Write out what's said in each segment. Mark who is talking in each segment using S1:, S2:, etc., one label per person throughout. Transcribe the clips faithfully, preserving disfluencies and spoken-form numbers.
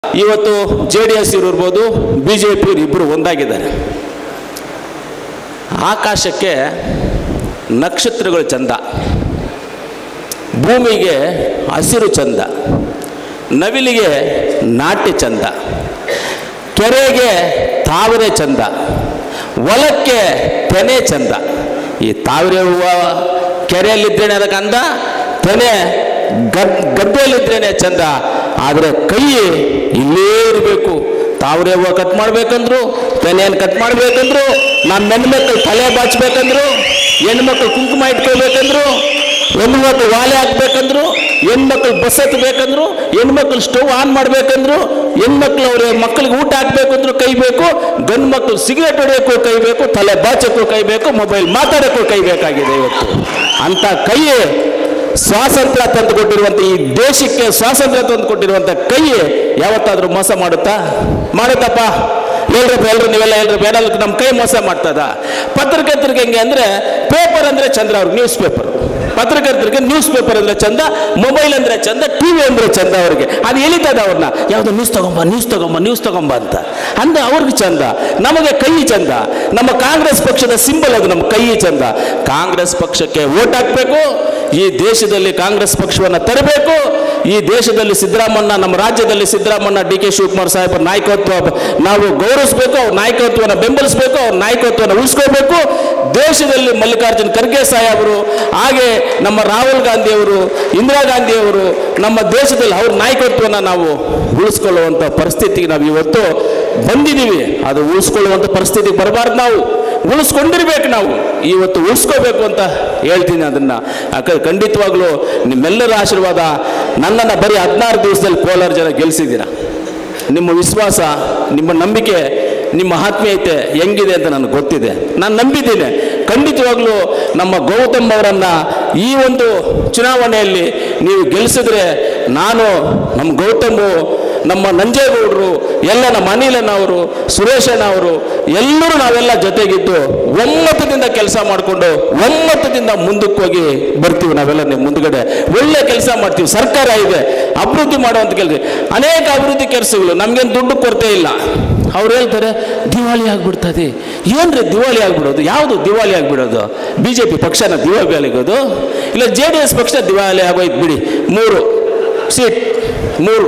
S1: ಇವತ್ತು J D S ಇರ್ಬೋದು B J P ಇಬ್ಬರು ಒಂದಾಗಿದ್ದಾರೆ. ಆಕಾಶಕ್ಕೆ ನಕ್ಷತ್ರಗಳು ಚಂದ, ಭೂಮಿಗೆ ಹಸಿರು ಚಂದ, ನವಿಲಿಗೆ ನಾಟ್ಯ ಚಂದ, ಕೆರೆಗೆ ತಾವರೆ ಚಂದ, ಹೊಲಕ್ಕೆ ತೆನೆ ಚಂದ. ಈ ತಾವರೆ ಹೂವು ಕೆರೆಯಲ್ಲಿದ್ರೇನೆ ಅದಕ್ಕೆ ಅಂದ, ತೆನೆ ಗದ್ ಗದ್ದೆಯಲ್ಲಿದ್ರೇನೆ ಚಂದ. ಆದರೆ ಕೈ ಇಲ್ಲೇ ಇರಬೇಕು. ತಾವರೆ ಹೂವು ಕಟ್ ಮಾಡಬೇಕಂದ್ರು, ತೆನೆಯನ್ನು ಕಟ್ ಮಾಡಬೇಕಂದ್ರು, ನಮ್ಮ ಹೆಣ್ಮಕ್ಳು ತಲೆ ಬಾಚಬೇಕಂದ್ರು, ಹೆಣ್ಮಕ್ಳು ಕುಂಕುಮ ಇಟ್ಕೋಬೇಕಂದ್ರು, ಹೆಣ್ಮಕ್ಳು ವಾಲೆ ಹಾಕ್ಬೇಕಂದ್ರು, ಹೆಣ್ಮಕ್ಳು ಬಸ್ ಹತ್ತಬೇಕಂದ್ರು, ಹೆಣ್ಮಕ್ಳು ಸ್ಟವ್ ಆನ್ ಮಾಡಬೇಕಂದ್ರು, ಹೆಣ್ಮಕ್ಳು ಅವ್ರ ಮಕ್ಕಳಿಗೆ ಊಟ ಹಾಕ್ಬೇಕಂದ್ರು ಕೈ ಬೇಕು, ಗಂಡು ಮಕ್ಕಳು ಸಿಗರೇಟ್ ಹೊಡೆಯೋಕ್ಕೂ ಕೈ ಬೇಕು, ತಲೆ ಬಾಚಕ್ಕೂ ಕೈ ಬೇಕು, ಮೊಬೈಲ್ ಮಾತಾಡೋಕ್ಕೂ ಕೈ ಬೇಕಾಗಿದೆ. ಇವತ್ತು ಅಂಥ ಕೈ ಸ್ವಾತಂತ್ರ್ಯ ತಂದು ಕೊಟ್ಟಿರುವಂಥ ಈ ದೇಶಕ್ಕೆ ಸ್ವಾತಂತ್ರ್ಯ ತಂದು ಕೊಟ್ಟಿರುವಂಥ ಕೈ ಯಾವತ್ತಾದರೂ ಮೋಸ ಮಾಡುತ್ತಾ? ಮಾಡುತ್ತಪ್ಪ? ಹೇಳ್ರಪ್ಪ, ಎಲ್ರು ನೀವೆಲ್ಲ ಎಲ್ರು ಬೇಡ, ನಮ್ಮ ಕೈ ಮೋಸ ಮಾಡ್ತದ? ಪತ್ರಕರ್ತರಿಗೆ ಹೆಂಗೆ ಅಂದರೆ, ಪೇಪರ್ ಅಂದರೆ ಚಂದ್ರ, ಅವ್ರಿಗೆ ನ್ಯೂಸ್ ಪೇಪರ್. ಪತ್ರಕರ್ತರಿಗೆ ನ್ಯೂಸ್ ಪೇಪರ್ ಅಂದರೆ ಚಂದ, ಮೊಬೈಲ್ ಅಂದರೆ ಚಂದ, ಟಿ ವಿ ಅಂದರೆ ಚಂದ. ಅವ್ರಿಗೆ ಅದು ಎಳಿತದ ಅವ್ರನ್ನ, ಯಾವುದೋ ನ್ಯೂಸ್ ತಗೊಂಬ ನ್ಯೂಸ್ ತಗೊಂಬ ನ್ಯೂಸ್ ತಗೊಂಬ ಅಂತ ಅಂದರೆ ಅವ್ರಿಗೆ ಚಂದ. ನಮಗೆ ಕೈ ಚಂದ. ನಮ್ಮ ಕಾಂಗ್ರೆಸ್ ಪಕ್ಷದ ಸಿಂಬಲ್ ಅದು, ನಮ್ಮ ಕೈ ಚಂದ. ಕಾಂಗ್ರೆಸ್ ಪಕ್ಷಕ್ಕೆ ವೋಟ್ ಹಾಕಬೇಕು. ಈ ದೇಶದಲ್ಲಿ ಕಾಂಗ್ರೆಸ್ ಪಕ್ಷವನ್ನು ತರಬೇಕು. ಈ ದೇಶದಲ್ಲಿ ಸಿದ್ದರಾಮಣ್ಣ, ನಮ್ಮ ರಾಜ್ಯದಲ್ಲಿ ಸಿದ್ದರಾಮಣ್ಣ, ಡಿ ಕೆ ಶಿವಕುಮಾರ್ ಸಾಹೇಬರ ನಾಯಕತ್ವ ನಾವು ಗೌರವಿಸಬೇಕು. ಅವ್ರ ನಾಯಕತ್ವವನ್ನು ಬೆಂಬಲಿಸಬೇಕು. ಅವ್ರ ನಾಯಕತ್ವವನ್ನು ಉಳಿಸ್ಕೋಬೇಕು. ದೇಶದಲ್ಲಿ ಮಲ್ಲಿಕಾರ್ಜುನ್ ಖರ್ಗೆ ಸಾಹೇಬರು, ಹಾಗೆ ನಮ್ಮ ರಾಹುಲ್ ಗಾಂಧಿಯವರು, ಇಂದಿರಾ ಗಾಂಧಿಯವರು, ನಮ್ಮ ದೇಶದಲ್ಲಿ ಅವ್ರ ನಾಯಕತ್ವವನ್ನು ನಾವು ಉಳಿಸ್ಕೊಳ್ಳುವಂಥ ಪರಿಸ್ಥಿತಿಗೆ ನಾವು ಇವತ್ತು ಬಂದಿದ್ದೀವಿ. ಅದು ಉಳಿಸ್ಕೊಳ್ಳುವಂಥ ಪರಿಸ್ಥಿತಿಗೆ ಬರಬಾರ್ದು. ನಾವು ಉಳಿಸ್ಕೊಂಡಿರ್ಬೇಕು. ನಾವು ಇವತ್ತು ಉಳಿಸ್ಕೋಬೇಕು ಅಂತ ಹೇಳ್ತೀನಿ. ಅದನ್ನು ಯಾಕಂದ್ರೆ ಖಂಡಿತವಾಗ್ಲೂ ನಿಮ್ಮೆಲ್ಲರ ಆಶೀರ್ವಾದ, ನನ್ನನ್ನು ಬರೀ ಹದಿನಾರು ದಿವಸದಲ್ಲಿ ಕೋಲಾರ ಜನ ಗೆಲ್ಲಿಸಿದ್ದೀರ. ನಿಮ್ಮ ವಿಶ್ವಾಸ, ನಿಮ್ಮ ನಂಬಿಕೆ, ನಿಮ್ಮ ಆತ್ಮೀಯತೆ ಹೆಂಗಿದೆ ಅಂತ ನನಗೆ ಗೊತ್ತಿದೆ. ನಾನು ನಂಬಿದ್ದೀನಿ. ಖಂಡಿತವಾಗ್ಲೂ ನಮ್ಮ ಗೌತಮ್ ಅವರನ್ನು ಈ ಒಂದು ಚುನಾವಣೆಯಲ್ಲಿ ನೀವು ಗೆಲ್ಲಿಸಿದ್ರೆ, ನಾನು ನಮ್ಮ ಗೌತಮು, ನಮ್ಮ ನಂಜೇಗೌಡರು, ಎಲ್ಲ ನಮ್ಮ ಅನಿಲನವರು, ಸುರೇಶಣ್ಣ ಅವರು, ಎಲ್ಲರೂ ನಾವೆಲ್ಲ ಜೊತೆಗಿದ್ದು ಒಮ್ಮತದಿಂದ ಕೆಲಸ ಮಾಡಿಕೊಂಡು ಒಮ್ಮತದಿಂದ ಮುಂದಕ್ಕೆ ಹೋಗಿ ಬರ್ತೀವಿ. ನಾವೆಲ್ಲ ಮುಂದುಗಡೆ ಒಳ್ಳೆ ಕೆಲಸ ಮಾಡ್ತೀವಿ. ಸರ್ಕಾರ ಇದೆ, ಅಭಿವೃದ್ಧಿ ಮಾಡುವಂಥ ಕೆಲಸ, ಅನೇಕ ಅಭಿವೃದ್ಧಿ ಕೆಲಸಗಳು. ನಮಗೇನು ದುಡ್ಡು ಕೊರತೆ ಇಲ್ಲ. ಅವ್ರು ಹೇಳ್ತಾರೆ ದಿವಾಳಿ ಆಗಿಬಿಡ್ತದೆ. ಏನ್ರಿ ದಿವಾಳಿ ಆಗಿಬಿಡೋದು? ಯಾವುದು ದಿವಾಳಿ ಆಗಿಬಿಡೋದು? ಬಿ ಜೆ ಪಿ ಪಕ್ಷನ ದಿವಾಳಿ ಆಗೋದು ಇಲ್ಲ ಜೆ ಡಿ ಎಸ್ ಪಕ್ಷ ದಿವಾಳಿ ಆಗೋಯ್ತು ಬಿಡಿ. ಮೂರು ಸೀಟ್, ಮೂರು,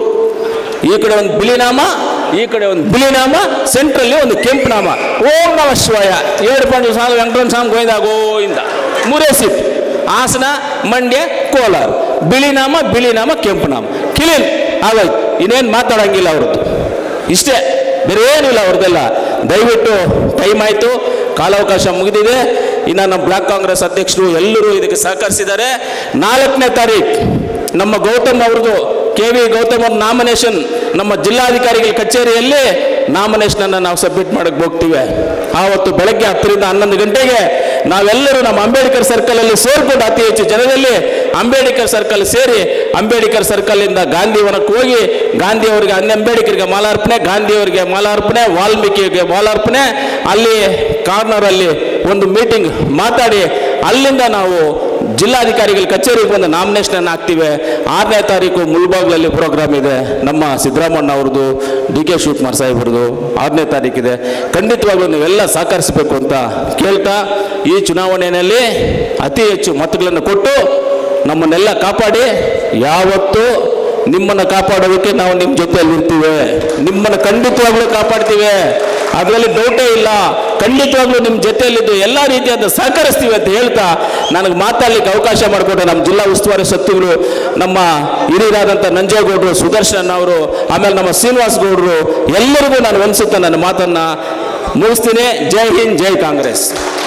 S1: ಈ ಕಡೆ ಒಂದು ಬಿಳಿ ನಾಮ, ಈ ಕಡೆ ಒಂದು ಬಿಳಿ ನಾಮ, ಸೆಂಟ್ರಲ್ಲಿ ಒಂದು ಕೆಂಪು ನಾಮ. ಓಂ ನಮ ಶಿವಾಯ, ಏಳು ಪಾಂಡು ಸ್ವಾಮಿ, ವೆಂಕಟರಮಣ ಸ್ವಾಮಿ, ಗೋವಿಂದ ಗೋವಿಂದ. ಮೂರೇ ಸೀಟ್, ಹಾಸನ, ಮಂಡ್ಯ, ಕೋಲಾರ. ಬಿಳಿ ನಾಮ, ಬಿಳಿ ನಾಮ, ಕೆಂಪು ನಾಮ, ಕ್ಲೀನ್ ಆಗೋಯ್ತು. ಇನ್ನೇನು ಮಾತಾಡೋಂಗಿಲ್ಲ ಅವ್ರದ್ದು. ಇಷ್ಟೇ, ಬೇರೆ ಏನಿಲ್ಲ ಅವ್ರದ್ದೆಲ್ಲ. ದಯವಿಟ್ಟು ಟೈಮ್ ಆಯಿತು, ಕಾಲಾವಕಾಶ ಮುಗಿದಿದೆ. ಇನ್ನು ನಮ್ಮ ಬ್ಲಾಕ್ ಕಾಂಗ್ರೆಸ್ ಅಧ್ಯಕ್ಷರು ಎಲ್ಲರೂ ಇದಕ್ಕೆ ಸಹಕರಿಸಿದ್ದಾರೆ. ನಾಲ್ಕನೇ ತಾರೀಕು ನಮ್ಮ ಗೌತಮ್ ಅವ್ರದ್ದು, ಕೆ ವಿ ಗೌತಮ್ ಅವ್ರ ನಾಮಿನೇಷನ್ ನಮ್ಮ ಜಿಲ್ಲಾಧಿಕಾರಿಗಳ ಕಚೇರಿಯಲ್ಲಿ ನಾಮಿನೇಷನನ್ನು ನಾವು ಸಬ್ಮಿಟ್ ಮಾಡಕ್ಕೆ ಹೋಗ್ತೀವಿ. ಆವತ್ತು ಬೆಳಗ್ಗೆ ಹತ್ತರಿಂದ ಹನ್ನೊಂದು ಗಂಟೆಗೆ ನಾವೆಲ್ಲರೂ ನಮ್ಮ ಅಂಬೇಡ್ಕರ್ ಸರ್ಕಲಲ್ಲಿ ಸೇರಿಕೊಂಡು ಅತಿ ಹೆಚ್ಚು ಜನರಲ್ಲಿ ಅಂಬೇಡ್ಕರ್ ಸರ್ಕಲ್ ಸೇರಿ, ಅಂಬೇಡ್ಕರ್ ಸರ್ಕಲಿಂದ ಗಾಂಧಿವನಕ್ಕೆ ಹೋಗಿ, ಗಾಂಧಿಯವರಿಗೆ ಅನ್ನ ಅಂಬೇಡ್ಕರ್ಗೆ ಮಾಲಾರ್ಪಣೆ, ಗಾಂಧಿಯವರಿಗೆ ಮಾಲಾರ್ಪಣೆ, ವಾಲ್ಮೀಕಿಗೆ ಮಾಲಾರ್ಪಣೆ, ಅಲ್ಲಿ ಕಾರ್ನರಲ್ಲಿ ಒಂದು ಮೀಟಿಂಗ್ ಮಾತಾಡಿ, ಅಲ್ಲಿಂದ ನಾವು ಜಿಲ್ಲಾಧಿಕಾರಿಗಳ ಕಚೇರಿಗೆ ಬಂದು ನಾಮಿನೇಷನ್ ಹಾಕ್ತೀವಿ. ಆರನೇ ತಾರೀಕು ಮುಳ್ಬಾಗ್ಲಲ್ಲಿ ಪ್ರೋಗ್ರಾಮ್ ಇದೆ, ನಮ್ಮ ಸಿದ್ದರಾಮಣ್ಣ ಅವ್ರದ್ದು, ಡಿ ಕೆ ಶಿವಕುಮಾರ್ ಸಾಹೇಬ್ರದ್ದು ಆರನೇ ತಾರೀಕಿದೆ. ಖಂಡಿತವಾಗ್ಲೂ ನೀವೆಲ್ಲ ಸಹಕರಿಸಬೇಕು ಅಂತ ಕೇಳ್ತಾ, ಈ ಚುನಾವಣೆಯಲ್ಲಿ ಅತಿ ಹೆಚ್ಚು ಮತಗಳನ್ನು ಕೊಟ್ಟು ನಮ್ಮನ್ನೆಲ್ಲ ಕಾಪಾಡಿ. ಯಾವತ್ತೂ ನಿಮ್ಮನ್ನು ಕಾಪಾಡೋದಕ್ಕೆ ನಾವು ನಿಮ್ಮ ಜೊತೆಯಲ್ಲಿ ಇರ್ತೀವಿ. ನಿಮ್ಮನ್ನು ಖಂಡಿತವಾಗ್ಲೂ ಕಾಪಾಡ್ತೀವಿ, ಅದರಲ್ಲಿ ಡೌಟೇ ಇಲ್ಲ. ಖಂಡಿತವಾಗ್ಲೂ ನಿಮ್ಮ ಜೊತೆಯಲ್ಲಿದ್ದು ಎಲ್ಲ ರೀತಿಯಾದ ಸಹಕರಿಸ್ತೀವಿ ಅಂತ ಹೇಳ್ತಾ, ನನಗೆ ಮಾತಾಡಲಿಕ್ಕೆ ಅವಕಾಶ ಮಾಡಿಕೊಟ್ಟು ನಮ್ಮ ಜಿಲ್ಲಾ ಉಸ್ತುವಾರಿ ಸಚಿವರು, ನಮ್ಮ ಹಿರಿಯರಾದಂಥ ನಂಜೇಗೌಡರು, ಸುದರ್ಶನ್ ಅವರು, ಆಮೇಲೆ ನಮ್ಮ ಶ್ರೀನಿವಾಸ್ ಗೌಡರು, ಎಲ್ಲರಿಗೂ ನಾನು ಅನಿಸುತ್ತಾ ನನ್ನ ಮಾತನ್ನು ಮುಗಿಸ್ತೀನಿ. ಜೈ ಹಿಂದ್, ಜೈ ಕಾಂಗ್ರೆಸ್.